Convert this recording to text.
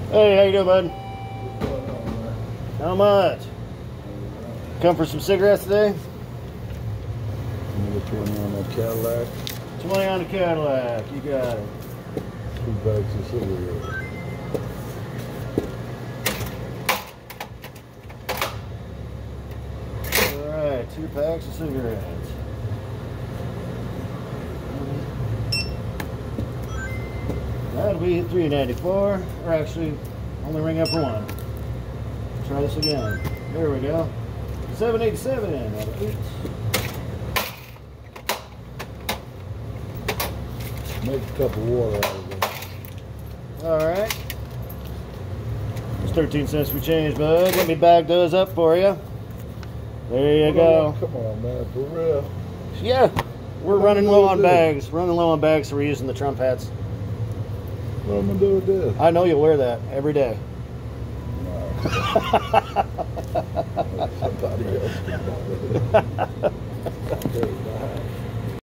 Hey, how you doing, bud? How much? Come for some cigarettes today? Another 20 on that Cadillac. 20 on the Cadillac. You got it. 2 bags of cigarettes. All right, 2 packs of cigarettes. That'll be $3.94, or actually, only ring up for one. Try this again. There we go. $7.87 out of each. Make a cup of water out of it. All right. It's 13 cents for change, bud. Let me bag those up for you. There you go. Come on, man, for real. Yeah, we're running low on bags. Running low on bags, so we're using the Trump hats. What am I gonna do with this? I know you'll wear that every day. No. Somebody else can do it.